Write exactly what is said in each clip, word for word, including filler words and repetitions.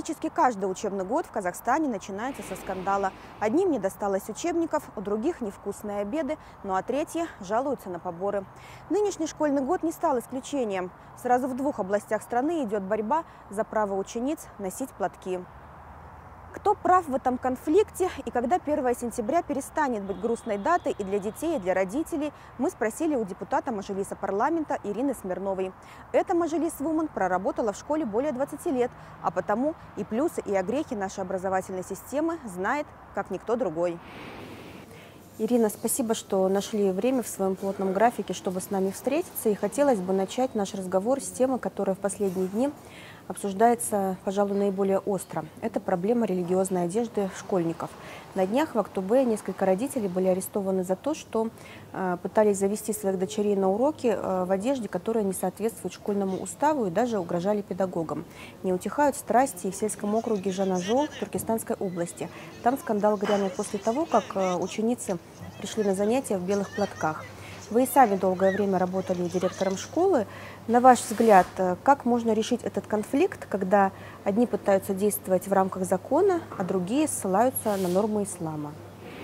Практически каждый учебный год в Казахстане начинается со скандала. Одним не досталось учебников, у других невкусные обеды, ну а третьи жалуются на поборы. Нынешний школьный год не стал исключением. Сразу в двух областях страны идет борьба за право учениц носить платки. Кто прав в этом конфликте и когда первое сентября перестанет быть грустной датой и для детей, и для родителей, мы спросили у депутата Мажилиса парламента Ирины Смирновой. Эта Мажилис-вумен проработала в школе более двадцати лет, а потому и плюсы, и огрехи нашей образовательной системы знает, как никто другой. Ирина, спасибо, что нашли время в своем плотном графике, чтобы с нами встретиться. И хотелось бы начать наш разговор с темы, которая в последние дни обсуждается, пожалуй, наиболее остро. Это проблема религиозной одежды школьников. На днях в Актобе несколько родителей были арестованы за то, что э, пытались завести своих дочерей на уроки э, в одежде, которая не соответствует школьному уставу, и даже угрожали педагогам. Не утихают страсти и в сельском округе Жанажол Туркестанской области. Там скандал грянул после того, как э, ученицы пришли на занятия в белых платках. Вы и сами долгое время работали директором школы. На ваш взгляд, как можно решить этот конфликт, когда одни пытаются действовать в рамках закона, а другие ссылаются на нормы ислама?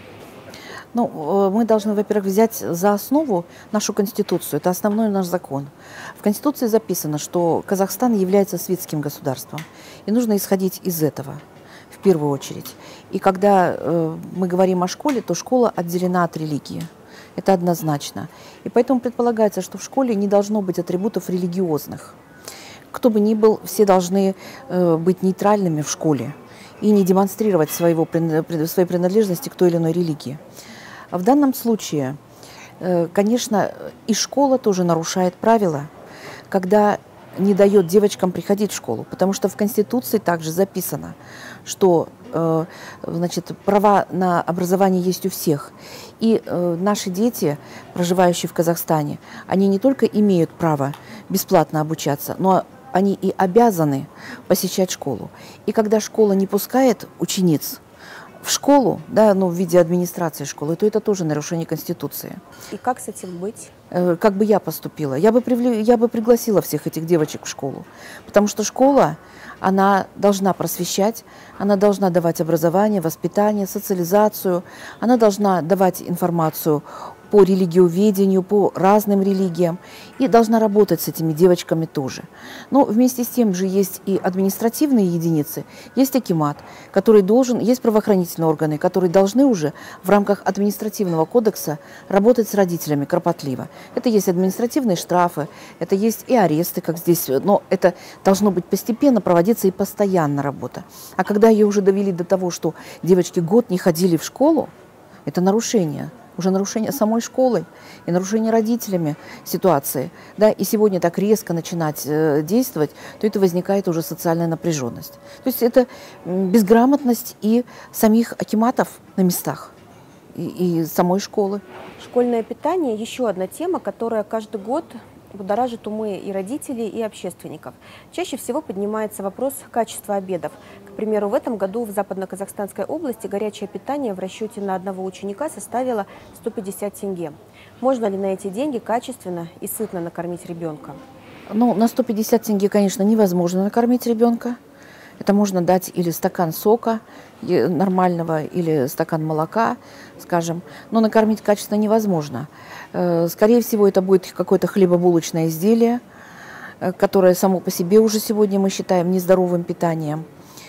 Ну, мы должны, во-первых, взять за основу нашу Конституцию. Это основной наш закон. В Конституции записано, что Казахстан является светским государством. И нужно исходить из этого в первую очередь. И когда э, мы говорим о школе, то школа отделена от религии. Это однозначно. И поэтому предполагается, что в школе не должно быть атрибутов религиозных. Кто бы ни был, все должны э, быть нейтральными в школе и не демонстрировать своего, своей принадлежности к той или иной религии. А в данном случае, э, конечно, и школа тоже нарушает правила, когда не дает девочкам приходить в школу, потому что в Конституции также записано, что э, значит, права на образование есть у всех. И э, наши дети, проживающие в Казахстане, они не только имеют право бесплатно обучаться, но они и обязаны посещать школу. И когда школа не пускает учениц в школу, да, ну, в виде администрации школы, то это тоже нарушение Конституции. И как с этим быть? Э, как бы я поступила? Я бы, привле... я бы пригласила всех этих девочек в школу, потому что школа, она должна просвещать, она должна давать образование, воспитание, социализацию, она должна давать информацию по религиоведению, по разным религиям, и должна работать с этими девочками тоже. Но вместе с тем же есть и административные единицы, есть акимат, который должен, есть правоохранительные органы, которые должны уже в рамках административного кодекса работать с родителями кропотливо. Это есть административные штрафы, это есть и аресты, как здесь, но это должно быть постепенно проводиться и постоянно работа. А когда ее уже довели до того, что девочки год не ходили в школу, это нарушение. Уже нарушение самой школы и нарушение родителями ситуации, да, и сегодня так резко начинать э, действовать, то это возникает уже социальная напряженность. То есть это безграмотность и самих акиматов на местах, и, и самой школы. Школьное питание – еще одна тема, которая каждый год будоражит умы и родителей, и общественников. Чаще всего поднимается вопрос качества обедов. К примеру, в этом году в Западно-Казахстанской области горячее питание в расчете на одного ученика составило сто пятьдесят тенге. Можно ли на эти деньги качественно и сытно накормить ребенка? Ну, на сто пятьдесят тенге, конечно, невозможно накормить ребенка. Это можно дать или стакан сока нормального, или стакан молока, скажем. Но накормить качественно невозможно. Скорее всего, это будет какое-то хлебобулочное изделие, которое само по себе уже сегодня мы считаем нездоровым питанием.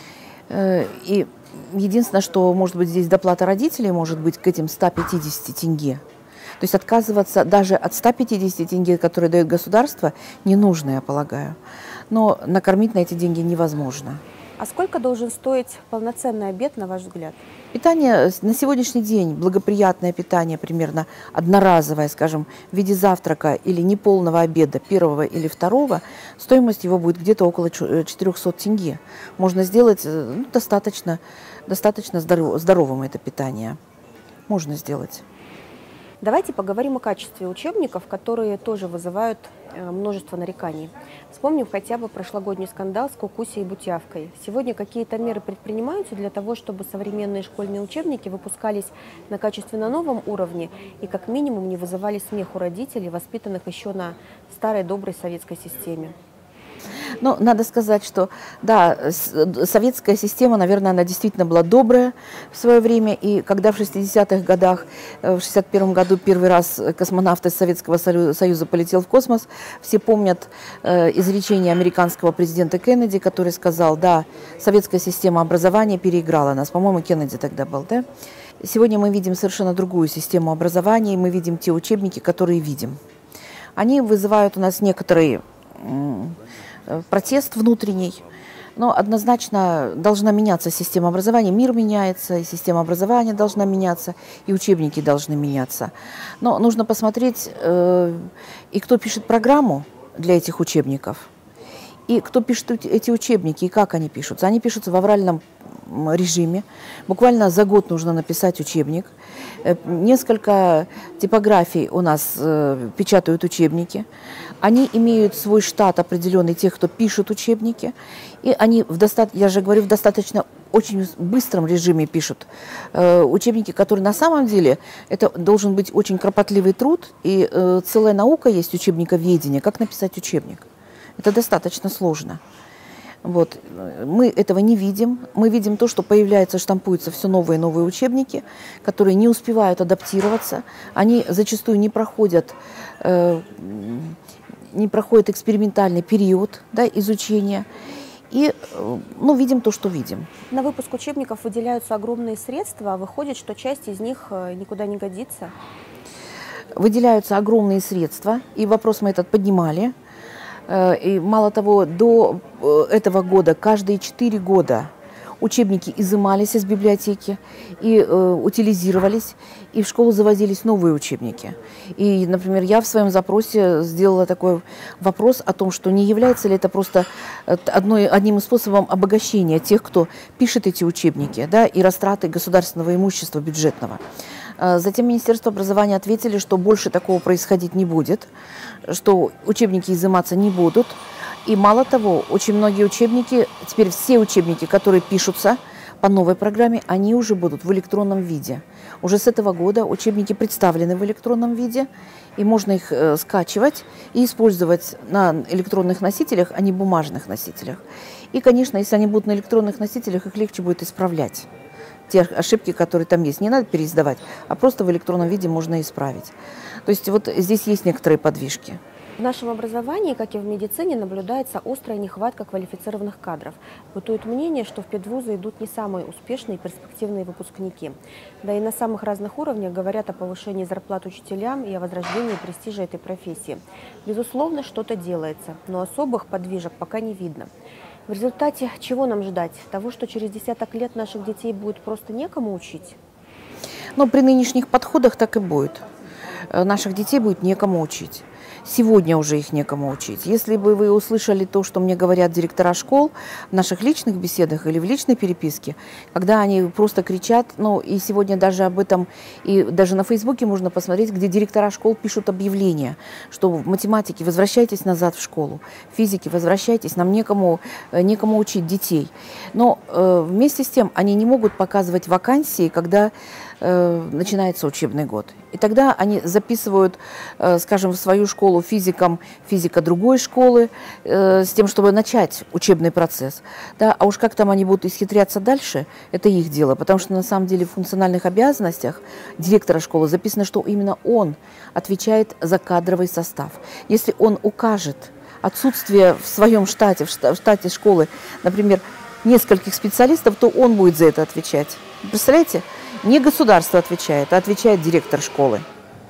И единственное, что может быть здесь доплата родителей, может быть к этим ста пятидесяти тенге. То есть отказываться даже от ста пятидесяти тенге, которые дает государство, не нужно, я полагаю. Но накормить на эти деньги невозможно. А сколько должен стоить полноценный обед, на ваш взгляд? Питание на сегодняшний день, благоприятное питание, примерно одноразовое, скажем, в виде завтрака или неполного обеда, первого или второго, стоимость его будет где-то около четырёхсот тенге. Можно сделать ну, достаточно, достаточно здоров, здоровым это питание. Можно сделать. Давайте поговорим о качестве учебников, которые тоже вызывают множество нареканий. Вспомним хотя бы прошлогодний скандал с Кукусей и Бутявкой. Сегодня какие-то меры предпринимаются для того, чтобы современные школьные учебники выпускались на качественно новом уровне и как минимум не вызывали смех у родителей, воспитанных еще на старой доброй советской системе. Ну, надо сказать, что, да, советская система, наверное, она действительно была добрая в свое время. И когда в шестидесятых годах, в шестьдесят первом году первый раз космонавт из Советского Союза полетел в космос, все помнят э, изречение американского президента Кеннеди, который сказал, да, советская система образования переиграла нас. По-моему, Кеннеди тогда был, да? Сегодня мы видим совершенно другую систему образования, и мы видим те учебники, которые видим. Они вызывают у нас некоторый протест внутренний, но однозначно должна меняться система образования. Мир меняется, и система образования должна меняться, и учебники должны меняться. Но нужно посмотреть, э, и кто пишет программу для этих учебников, и кто пишет эти учебники, и как они пишутся. Они пишутся в авральном режиме. Буквально за год нужно написать учебник. Несколько типографий у нас э, печатают учебники. Они имеют свой штат определенный, тех, кто пишет учебники. И они, в доста... я же говорю, в достаточно очень быстром режиме пишут э, учебники, которые на самом деле, это должен быть очень кропотливый труд. И э, целая наука есть учебниковедение, как написать учебник. Это достаточно сложно. Вот. Мы этого не видим. Мы видим то, что появляются, штампуются все новые и новые учебники, которые не успевают адаптироваться. Они зачастую не проходят, э, не проходят экспериментальный период, да, изучения. И ну, видим то, что видим. На выпуск учебников выделяются огромные средства, а выходит, что часть из них никуда не годится. Выделяются огромные средства, и вопрос мы этот поднимали. И мало того, до этого года, каждые четыре года учебники изымались из библиотеки и э, утилизировались, и в школу завозились новые учебники. И, например, я в своем запросе сделала такой вопрос о том, что не является ли это просто одной, одним из способов обогащения тех, кто пишет эти учебники, да, и растраты государственного имущества бюджетного. Затем Министерство образования ответили, что больше такого происходить не будет, что учебники изыматься не будут. И мало того, очень многие учебники, теперь все учебники, которые пишутся по новой программе, они уже будут в электронном виде. Уже с этого года учебники представлены в электронном виде, и можно их э, скачивать и использовать на электронных носителях, а не бумажных носителях. И, конечно, если они будут на электронных носителях, их легче будет исправлять. Те ошибки, которые там есть, не надо переиздавать, а просто в электронном виде можно исправить. То есть вот здесь есть некоторые подвижки. В нашем образовании, как и в медицине, наблюдается острая нехватка квалифицированных кадров. Бытует мнение, что в педвузы идут не самые успешные и перспективные выпускники. Да и на самых разных уровнях говорят о повышении зарплат учителям и о возрождении престижа этой профессии. Безусловно, что-то делается, но особых подвижек пока не видно. В результате чего нам ждать? Того, что через десяток лет наших детей будет просто некому учить? Но при нынешних подходах так и будет. Наших детей будет некому учить. Сегодня уже их некому учить. Если бы вы услышали то, что мне говорят директора школ в наших личных беседах или в личной переписке, когда они просто кричат, ну и сегодня даже об этом, и даже на Фейсбуке можно посмотреть, где директора школ пишут объявления, что в математике возвращайтесь назад в школу, в физике возвращайтесь, нам некому, некому учить детей. Но э, вместе с тем они не могут показывать вакансии, когда э, начинается учебный год. И тогда они записывают, э, скажем, в свою школу физикам физика другой школы, э, с тем, чтобы начать учебный процесс. Да? А уж как там они будут исхитряться дальше, это их дело. Потому что на самом деле в функциональных обязанностях директора школы записано, что именно он отвечает за кадровый состав. Если он укажет отсутствие в своем штате, в штате школы, например, нескольких специалистов, то он будет за это отвечать. Представляете? Не государство отвечает, а отвечает директор школы.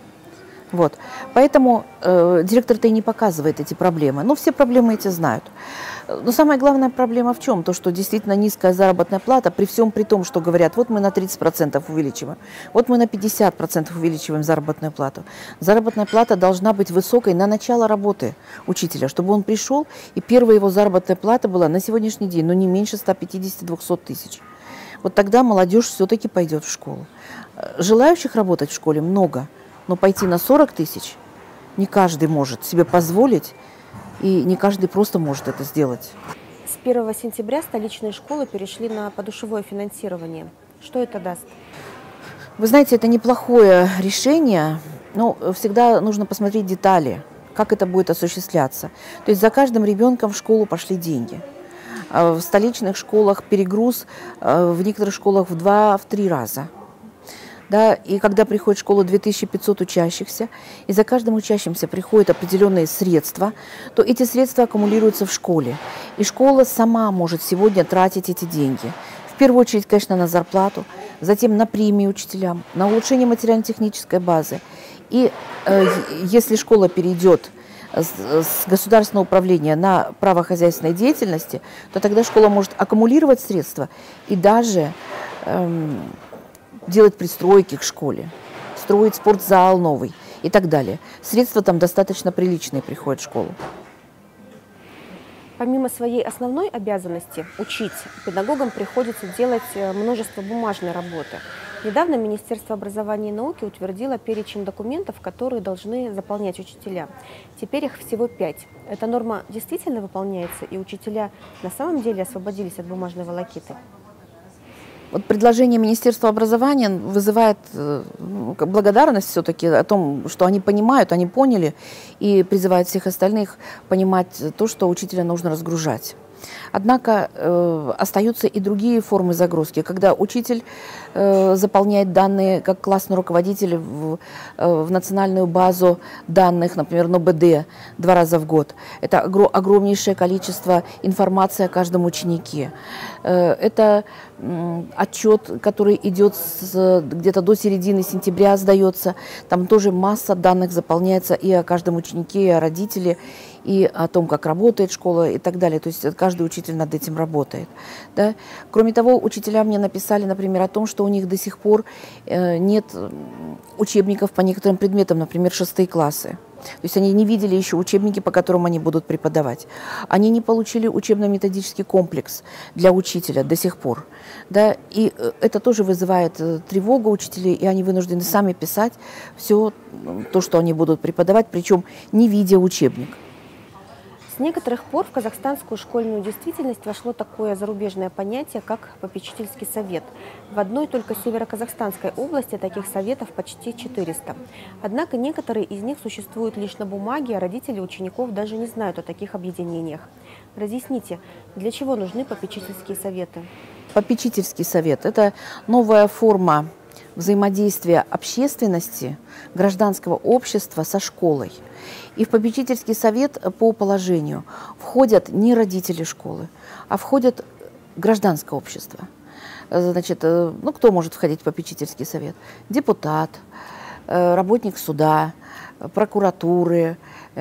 Вот. Поэтому э, директор-то и не показывает эти проблемы. Но все проблемы эти знают. Но самая главная проблема в чем? То, что действительно низкая заработная плата, при всем при том, что говорят, вот мы на тридцать процентов увеличиваем, вот мы на пятьдесят процентов увеличиваем заработную плату. Заработная плата должна быть высокой на начало работы учителя, чтобы он пришел, и первая его заработная плата была на сегодняшний день, но не меньше ста пятидесяти — двухсот тысяч. Вот тогда молодежь все-таки пойдет в школу. Желающих работать в школе много, но пойти на сорок тысяч не каждый может себе позволить, и не каждый просто может это сделать. С первого сентября столичные школы перешли на подушевое финансирование. Что это даст? Вы знаете, это неплохое решение, но всегда нужно посмотреть детали как это будет осуществляться. То есть за каждым ребенком в школу пошли деньги. В столичных школах перегруз, в некоторых школах в два-три раза. Да, и когда приходит в школу две тысячи пятьсот учащихся, и за каждым учащимся приходят определенные средства, то эти средства аккумулируются в школе. И школа сама может сегодня тратить эти деньги. В первую очередь, конечно, на зарплату, затем на премии учителям, на улучшение материально-технической базы. И э, если школа перейдет с, с государственного управления на право хозяйственной деятельности, то тогда школа может аккумулировать средства и даже эм, делать пристройки к школе, строить спортзал новый и так далее. Средства там достаточно приличные приходят в школу. Помимо своей основной обязанности учить, педагогам приходится делать множество бумажной работы. Недавно Министерство образования и науки утвердило перечень документов, которые должны заполнять учителя. Теперь их всего пять. Эта норма действительно выполняется, и учителя на самом деле освободились от бумажной волокиты? Вот предложение Министерства образования вызывает ну, благодарность все-таки о том, что они понимают, они поняли, и призывают всех остальных понимать то, что учителя нужно разгружать. Однако э, остаются и другие формы загрузки, когда учитель э, заполняет данные как классный руководитель в, э, в национальную базу данных, например, эн бэ дэ два раза в год. Это огр огромнейшее количество информации о каждом ученике. Э, это э, отчет, который идет где-то до середины сентября, сдается. Там тоже масса данных заполняется и о каждом ученике, и о родителе, и о том, как работает школа и так далее. То есть каждый учитель над этим работает. Да? Кроме того, учителя мне написали, например, о том, что у них до сих пор э, нет учебников по некоторым предметам, например, шестые классы. То есть они не видели еще учебники, по которым они будут преподавать. Они не получили учебно-методический комплекс для учителя до сих пор. Да? И это тоже вызывает тревогу учителей, и они вынуждены сами писать все то, что они будут преподавать, причем не видя учебник. С некоторых пор в казахстанскую школьную действительность вошло такое зарубежное понятие, как попечительский совет. В одной только североказахстанской области таких советов почти четыреста. Однако некоторые из них существуют лишь на бумаге, а родители учеников даже не знают о таких объединениях. Разъясните, для чего нужны попечительские советы? Попечительский совет – это новая форма взаимодействия общественности, гражданского общества со школой. И в попечительский совет по положению входят не родители школы, а входят гражданское общество. Значит, ну, кто может входить в попечительский совет? Депутат, работник суда, прокуратуры,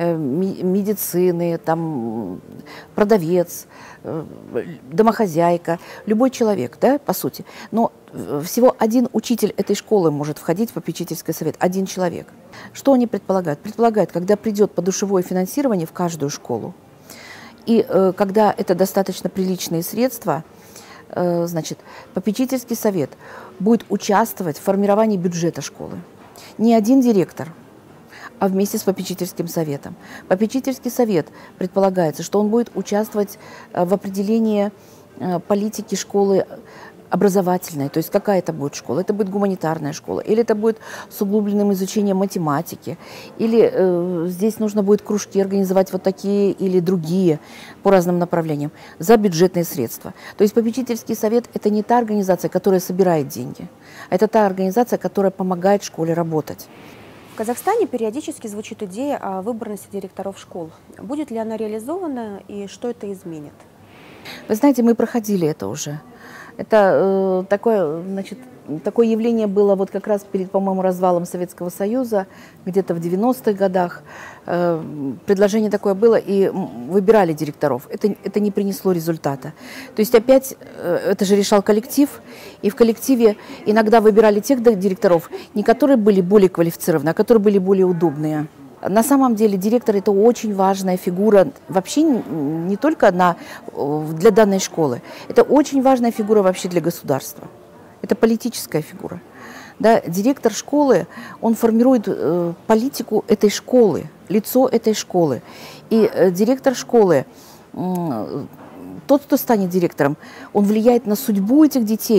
медицины, там, продавец, домохозяйка, любой человек, да, по сути. Но всего один учитель этой школы может входить в попечительский совет, один человек. Что они предполагают? Предполагают, когда придет подушевое финансирование в каждую школу, и э, когда это достаточно приличные средства, э, значит, попечительский совет будет участвовать в формировании бюджета школы. Не один директор, а вместе с попечительским советом. Попечительский совет предполагается, что он будет участвовать в определении политики школы образовательной, то есть какая это будет школа. Это будет гуманитарная школа, или это будет с углубленным изучением математики, или э, здесь нужно будет кружки организовать вот такие или другие по разным направлениям за бюджетные средства. То есть попечительский совет – это не та организация, которая собирает деньги, а это та организация, которая помогает школе работать. В Казахстане периодически звучит идея о выборности директоров школ. Будет ли она реализована и что это изменит? Вы знаете, мы проходили это уже. Это э, такое, значит, такое явление было вот как раз перед, по-моему, развалом Советского Союза, где-то в девяностых годах. Э, предложение такое было, и выбирали директоров. Это, это не принесло результата. То есть опять э, это же решал коллектив, и в коллективе иногда выбирали тех директоров, не которые были более квалифицированы, а которые были более удобные. На самом деле директор – это очень важная фигура вообще не только на, для данной школы. Это очень важная фигура вообще для государства. Это политическая фигура. Да, директор школы, он формирует э, политику этой школы, лицо этой школы. И э, директор школы, э, тот, кто станет директором, он влияет на судьбу этих детей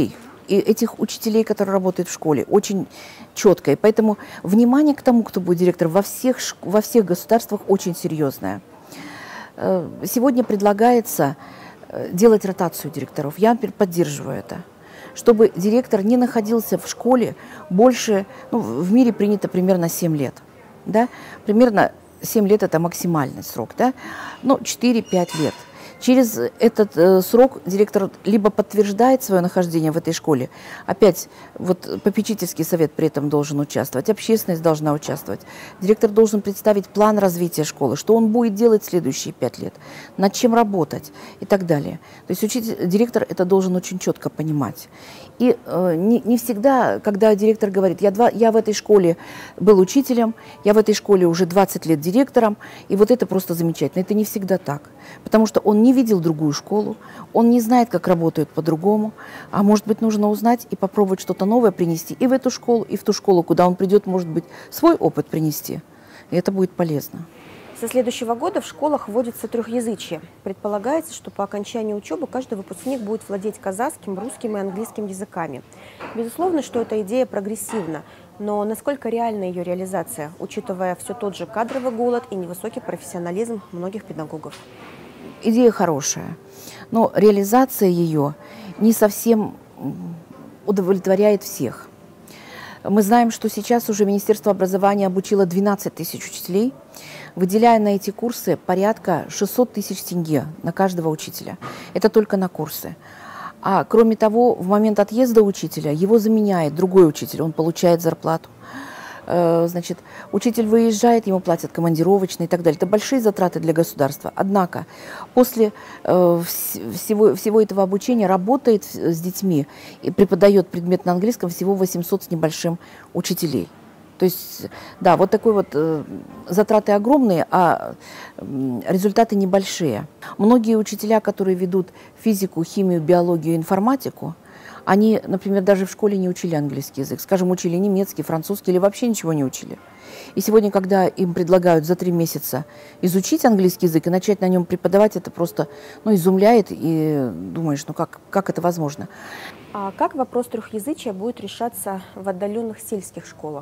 и этих учителей, которые работают в школе, очень четкое. Поэтому внимание к тому, кто будет директором, во всех, во всех государствах очень серьезное. Сегодня предлагается делать ротацию директоров. Я, например, поддерживаю это. Чтобы директор не находился в школе больше, ну, в мире принято примерно семь лет. Да? Примерно семь лет – это максимальный срок, да? Ну, четыре-пять лет. Через этот э, срок директор либо подтверждает свое нахождение в этой школе, опять вот попечительский совет при этом должен участвовать, общественность должна участвовать, директор должен представить план развития школы, что он будет делать следующие пять лет, над чем работать и так далее. То есть учитель, директор это должен очень четко понимать. И э, не, не всегда, когда директор говорит, я, два, я в этой школе был учителем, я в этой школе уже двадцать лет директором, и вот это просто замечательно. Это не всегда так, потому что он не видел другую школу, он не знает, как работают по-другому, а может быть нужно узнать и попробовать что-то новое принести и в эту школу, и в ту школу, куда он придет, может быть, свой опыт принести, и это будет полезно. Со следующего года в школах вводится трехязычие. Предполагается, что по окончании учебы каждый выпускник будет владеть казахским, русским и английским языками. Безусловно, что эта идея прогрессивна, но насколько реальна ее реализация, учитывая все тот же кадровый голод и невысокий профессионализм многих педагогов? Идея хорошая, но реализация ее не совсем удовлетворяет всех. Мы знаем, что сейчас уже Министерство образования обучило двенадцать тысяч учителей, выделяя на эти курсы порядка шестьсот тысяч тенге на каждого учителя. Это только на курсы. А кроме того, в момент отъезда учителя его заменяет другой учитель, он получает зарплату. Значит, учитель выезжает, ему платят командировочные и так далее. Это большие затраты для государства. Однако после э, всего, всего этого обучения работает с детьми и преподает предмет на английском всего восемьсот с небольшим учителей. То есть, да, вот такой вот э, затраты огромные, а э, результаты небольшие. Многие учителя, которые ведут физику, химию, биологию, информатику, они, например, даже в школе не учили английский язык. Скажем, учили немецкий, французский или вообще ничего не учили. И сегодня, когда им предлагают за три месяца изучить английский язык и начать на нем преподавать, это просто ну, изумляет и думаешь, ну как, как это возможно? А как вопрос трехязычия будет решаться в отдаленных сельских школах?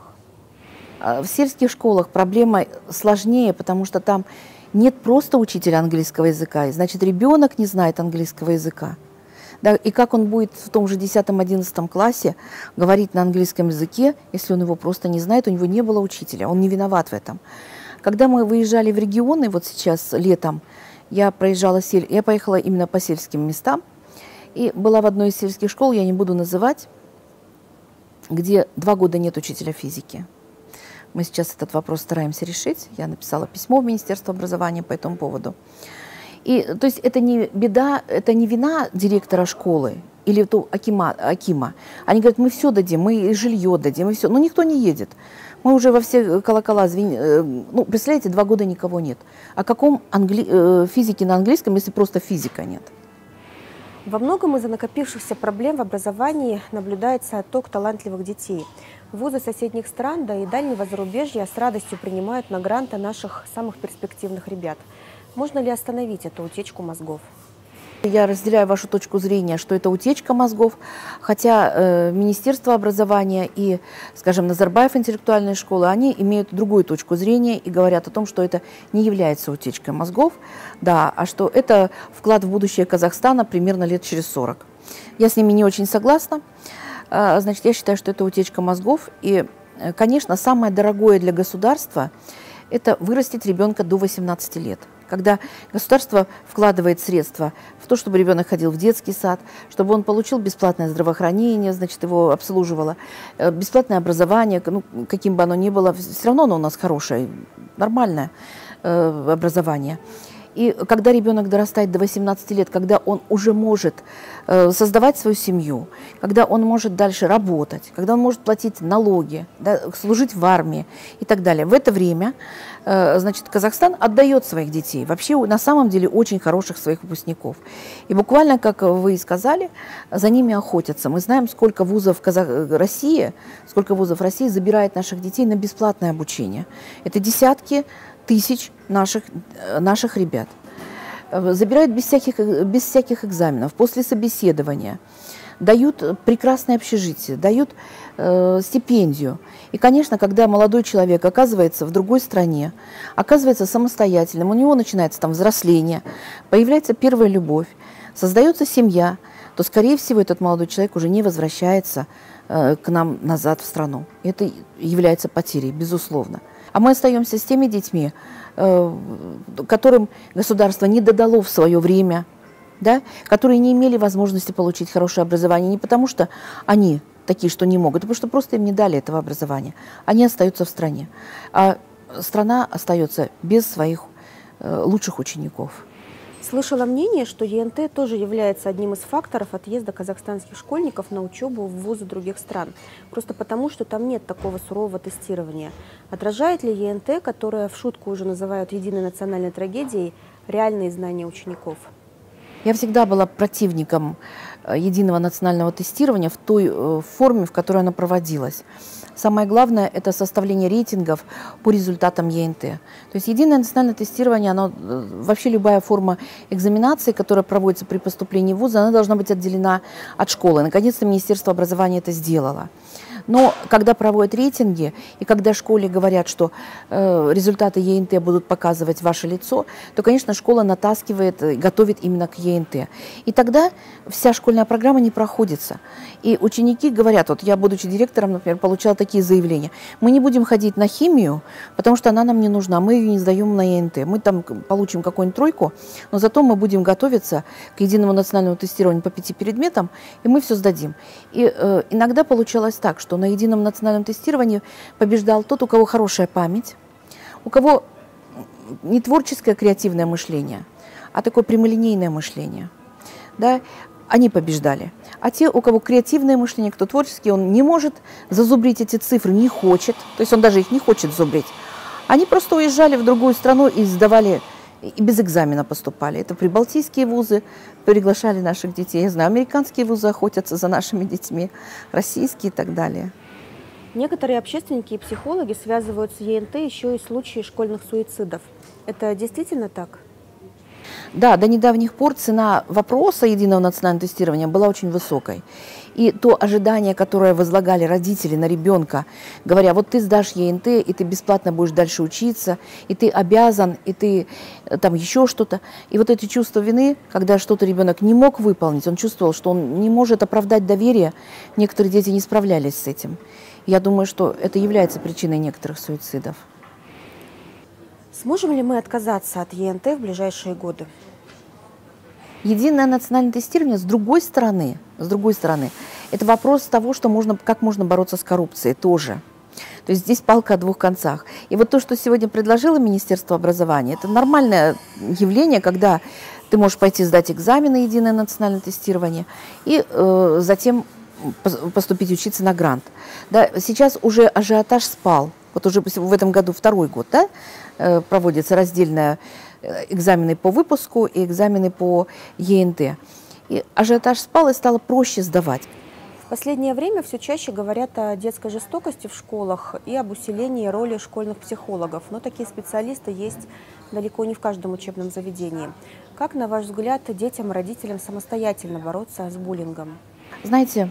В сельских школах проблема сложнее, потому что там нет просто учителя английского языка, и значит, ребенок не знает английского языка. Да, и как он будет в том же десятом-одиннадцатом классе говорить на английском языке, если он его просто не знает, у него не было учителя, он не виноват в этом. Когда мы выезжали в регионы, вот сейчас летом, я, проезжала, я поехала именно по сельским местам, и была в одной из сельских школ, я не буду называть, где два года нет учителя физики. Мы сейчас этот вопрос стараемся решить. Я написала письмо в Министерство образования по этому поводу. И, то есть это не беда, это не вина директора школы или то акима, акима. Они говорят, мы все дадим, мы и жилье дадим, и все. Но никто не едет. Мы уже во все колокола звеним. Ну, представляете, два года никого нет. О каком англи... физике на английском, если просто физика нет? Во многом из-за накопившихся проблем в образовании наблюдается отток талантливых детей. Вузы соседних стран, да и дальнего зарубежья с радостью принимают на гранты наших самых перспективных ребят. Можно ли остановить эту утечку мозгов? Я разделяю вашу точку зрения, что это утечка мозгов, хотя э, Министерство образования и, скажем, Назарбаев интеллектуальные школы, они имеют другую точку зрения и говорят о том, что это не является утечкой мозгов, да, а что это вклад в будущее Казахстана примерно лет через сорок. Я с ними не очень согласна. Э, значит, я считаю, что это утечка мозгов. И, э, конечно, самое дорогое для государства – это вырастить ребенка до восемнадцати лет. Когда государство вкладывает средства в то, чтобы ребенок ходил в детский сад, чтобы он получил бесплатное здравоохранение, значит, его обслуживало, бесплатное образование, ну, каким бы оно ни было, все равно оно у нас хорошее, нормальное э, образование. И когда ребенок дорастает до восемнадцати лет, когда он уже может э, создавать свою семью, когда он может дальше работать, когда он может платить налоги, да, служить в армии и так далее, в это время э, значит, Казахстан отдает своих детей, вообще на самом деле очень хороших своих выпускников. И буквально, как вы и сказали, за ними охотятся. Мы знаем, сколько вузов Казах... России, сколько вузов России забирает наших детей на бесплатное обучение. Это десятки тысяч наших, наших ребят. Забирают без всяких, без всяких экзаменов, после собеседования. дают прекрасное общежитие, дают э, стипендию. И, конечно, когда молодой человек оказывается в другой стране, оказывается самостоятельным, у него начинается там взросление, появляется первая любовь, создается семья, то, скорее всего, этот молодой человек уже не возвращается э, к нам назад в страну. Это является потерей, безусловно. А мы остаемся с теми детьми, э, которым государство не додало в свое время, да, которые не имели возможности получить хорошее образование не потому, что они такие, что не могут, а потому что просто им не дали этого образования. Они остаются в стране, а страна остается без своих э, лучших учеников. Слышала мнение, что ЕНТ тоже является одним из факторов отъезда казахстанских школьников на учебу в вузы других стран. Просто потому, что там нет такого сурового тестирования. Отражает ли ЕНТ, которое в шутку уже называют единой национальной трагедией, реальные знания учеников? Я всегда была противником единого национального тестирования в той форме, в которой оно проводилось. Самое главное – это составление рейтингов по результатам ЕНТ. То есть единое национальное тестирование, оно, вообще любая форма экзаменации, которая проводится при поступлении в вуз, она должна быть отделена от школы. Наконец-то Министерство образования это сделало. Но когда проводят рейтинги, и когда школе говорят, что э, результаты ЕНТ будут показывать ваше лицо, то, конечно, школа натаскивает, готовит именно к ЕНТ. И тогда вся школьная программа не проходится. И ученики говорят, вот я, будучи директором, например, получала такие заявления: мы не будем ходить на химию, потому что она нам не нужна, мы ее не сдаем на ЕНТ. Мы там получим какую-нибудь тройку, но зато мы будем готовиться к единому национальному тестированию по пяти предметам, и мы все сдадим. И э, иногда получалось так, что на едином национальном тестировании побеждал тот, у кого хорошая память, у кого не творческое креативное мышление, а такое прямолинейное мышление. Да? Они побеждали. А те, у кого креативное мышление, кто творческий, он не может зазубрить эти цифры, не хочет, то есть он даже их не хочет зубрить. Они просто уезжали в другую страну и сдавали, и без экзамена поступали. Это прибалтийские вузы приглашали наших детей. Я знаю, американские вузы охотятся за нашими детьми, российские и так далее. Некоторые общественники и психологи связывают с ЕНТ еще и случаи школьных суицидов. Это действительно так? Да, до недавних пор цена вопроса единого национального тестирования была очень высокой. И то ожидание, которое возлагали родители на ребенка, говоря, вот ты сдашь ЕНТ, и ты бесплатно будешь дальше учиться, и ты обязан, и ты там еще что-то. И вот эти чувства вины, когда что-то ребенок не мог выполнить, он чувствовал, что он не может оправдать доверие, некоторые дети не справлялись с этим. Я думаю, что это является причиной некоторых суицидов. Сможем ли мы отказаться от ЕНТ в ближайшие годы? Единое национальное тестирование, с другой стороны, с другой стороны, это вопрос того, что можно, как можно бороться с коррупцией тоже. То есть здесь палка о двух концах. И вот то, что сегодня предложило Министерство образования, это нормальное явление, когда ты можешь пойти сдать экзамены единое национальное тестирование и э, затем поступить учиться на грант. Да, сейчас уже ажиотаж спал. Вот уже в этом году второй год, да, э, проводятся раздельные экзамены по выпуску и экзамены по ЕНТ. И ажиотаж спал, и стало проще сдавать. В последнее время все чаще говорят о детской жестокости в школах и об усилении роли школьных психологов. Но такие специалисты есть далеко не в каждом учебном заведении. Как, на ваш взгляд, детям и родителям самостоятельно бороться с буллингом? Знаете,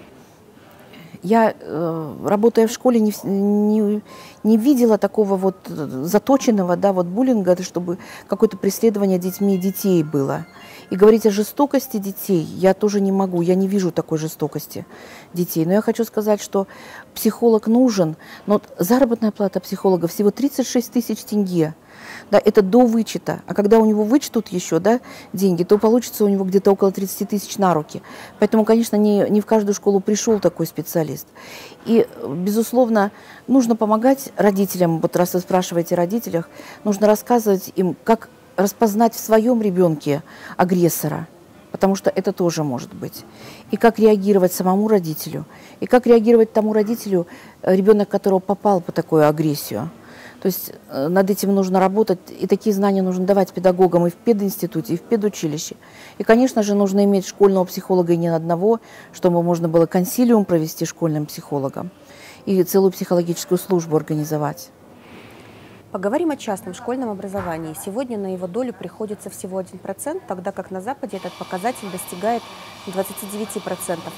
я, работая в школе, не, не, не видела такого вот заточенного, да, вот буллинга, чтобы какое-то преследование детьми детей было. И говорить о жестокости детей я тоже не могу, я не вижу такой жестокости детей. Но я хочу сказать, что психолог нужен, но заработная плата психолога всего тридцать шесть тысяч тенге. Да, это до вычета. А когда у него вычтут еще, да, деньги, то получится у него где-то около тридцати тысяч на руки. Поэтому, конечно, не, не в каждую школу пришел такой специалист. И, безусловно, нужно помогать родителям. Вот раз вы спрашиваете о родителях, нужно рассказывать им, как распознать в своем ребенке агрессора. Потому что это тоже может быть. И как реагировать самому родителю. И как реагировать тому родителю, ребенок которого попал по такую агрессию. То есть над этим нужно работать, и такие знания нужно давать педагогам и в пединституте, и в педучилище. И, конечно же, нужно иметь школьного психолога и не одного, чтобы можно было консилиум провести школьным психологам и целую психологическую службу организовать. Поговорим о частном школьном образовании. Сегодня на его долю приходится всего один процент, тогда как на Западе этот показатель достигает двадцати девяти процентов.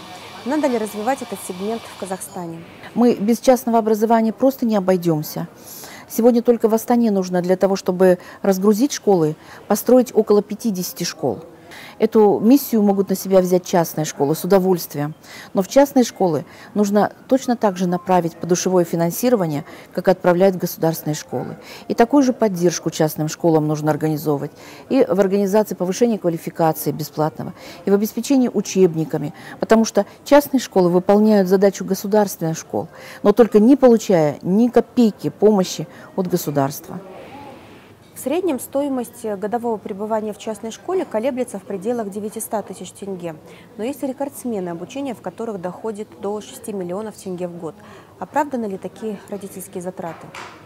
Надо ли развивать этот сегмент в Казахстане? Мы без частного образования просто не обойдемся. Сегодня только в Астане нужно для того, чтобы разгрузить школы, построить около пятидесяти школ. Эту миссию могут на себя взять частные школы с удовольствием. Но в частные школы нужно точно так же направить подушевое финансирование, как отправляют в государственные школы. И такую же поддержку частным школам нужно организовывать. И в организации повышения квалификации бесплатного, и в обеспечении учебниками. Потому что частные школы выполняют задачу государственных школ, но только не получая ни копейки помощи от государства. В среднем стоимость годового пребывания в частной школе колеблется в пределах девятисот тысяч тенге. Но есть и рекордсмены, обучение в которых доходит до шести миллионов тенге в год. Оправданы ли такие родительские затраты?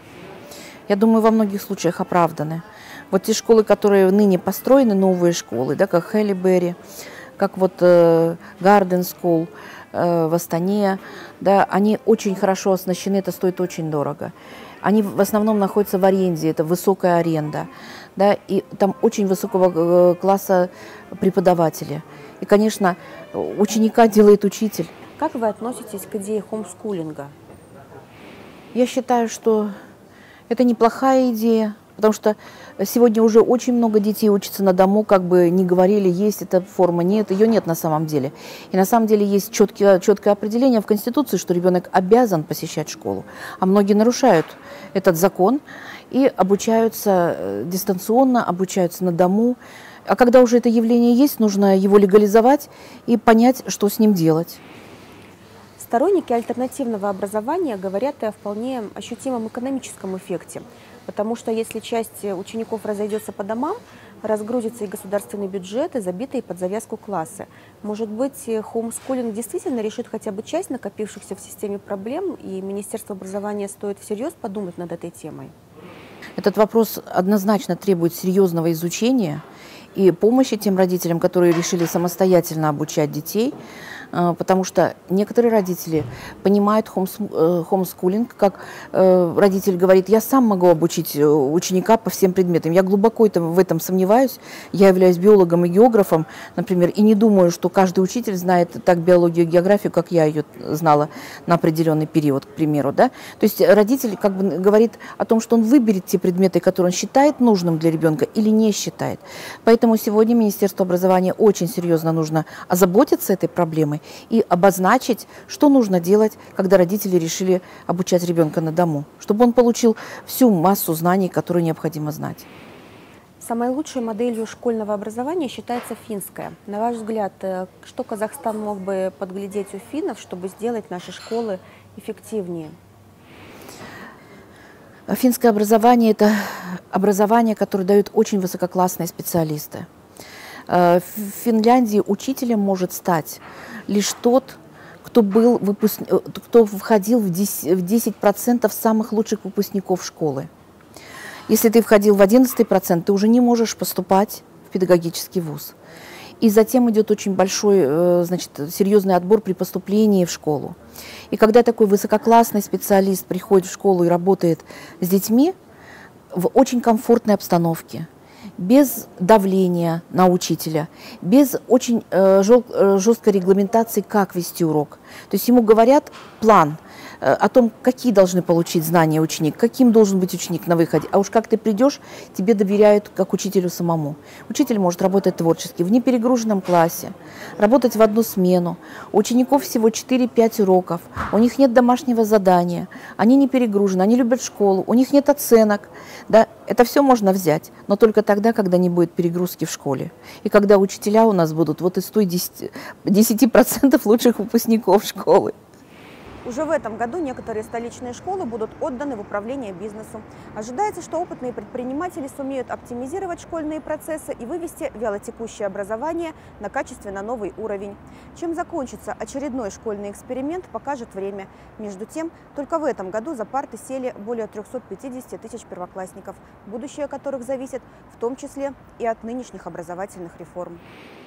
Я думаю, во многих случаях оправданы. Вот те школы, которые ныне построены, новые школы, да, как Хелли Берри, как вот э, Гарден School э, в Астане, да, они очень хорошо оснащены, это стоит очень дорого. Они в основном находятся в аренде, это высокая аренда, да, и там очень высокого класса преподаватели. И, конечно, ученика делает учитель. Как вы относитесь к идее хомскулинга? Я считаю, что это неплохая идея, потому что сегодня уже очень много детей учатся на дому, как бы ни говорили, есть эта форма, нет, ее нет на самом деле. И на самом деле есть четкое, четкое определение в Конституции, что ребенок обязан посещать школу, а многие нарушают этот закон и обучаются дистанционно, обучаются на дому. А когда уже это явление есть, нужно его легализовать и понять, что с ним делать. Сторонники альтернативного образования говорят и о вполне ощутимом экономическом эффекте. Потому что если часть учеников разойдется по домам, разгрузится и государственный бюджет, и забитые под завязку классы. Может быть, хоумскулинг действительно решит хотя бы часть накопившихся в системе проблем, и Министерство образования стоит всерьез подумать над этой темой? Этот вопрос однозначно требует серьезного изучения и помощи тем родителям, которые решили самостоятельно обучать детей, потому что некоторые родители понимают хомскулинг, как родитель говорит, я сам могу обучить ученика по всем предметам. Я глубоко в этом сомневаюсь. Я являюсь биологом и географом, например, и не думаю, что каждый учитель знает так биологию и географию, как я ее знала на определенный период, к примеру. Да? То есть родитель как бы говорит о том, что он выберет те предметы, которые он считает нужным для ребенка или не считает. Поэтому сегодня Министерству образования очень серьезно нужно озаботиться этой проблемой и обозначить, что нужно делать, когда родители решили обучать ребенка на дому, чтобы он получил всю массу знаний, которые необходимо знать. Самой лучшей моделью школьного образования считается финская. На ваш взгляд, что Казахстан мог бы подглядеть у финнов, чтобы сделать наши школы эффективнее? Финское образование – это образование, которое дают очень высококлассные специалисты. В Финляндии учителем может стать лишь тот, кто, был выпуск... кто входил в десять процентов самых лучших выпускников школы. Если ты входил в одиннадцатый процент, ты уже не можешь поступать в педагогический вуз. И затем идет очень большой, значит, серьезный отбор при поступлении в школу. И когда такой высококлассный специалист приходит в школу и работает с детьми в очень комфортной обстановке, без давления на учителя, без очень э, жесткой регламентации, как вести урок. То есть ему говорят план э, о том, какие должны получить знания ученик, каким должен быть ученик на выходе. А уж как ты придешь, тебе доверяют как учителю самому. Учитель может работать творчески, в неперегруженном классе, работать в одну смену. У учеников всего четыре-пять уроков, у них нет домашнего задания, они не перегружены, они любят школу, у них нет оценок. Да? Это все можно взять, но только тогда, когда не будет перегрузки в школе. И когда учителя у нас будут вот из той десяти процентов лучших выпускников школы. Уже в этом году некоторые столичные школы будут отданы в управление бизнесу. Ожидается, что опытные предприниматели сумеют оптимизировать школьные процессы и вывести вялотекущее образование на качественно новый уровень. Чем закончится очередной школьный эксперимент, покажет время. Между тем, только в этом году за парты сели более трёхсот пятидесяти тысяч первоклассников, будущее которых зависит в том числе и от нынешних образовательных реформ.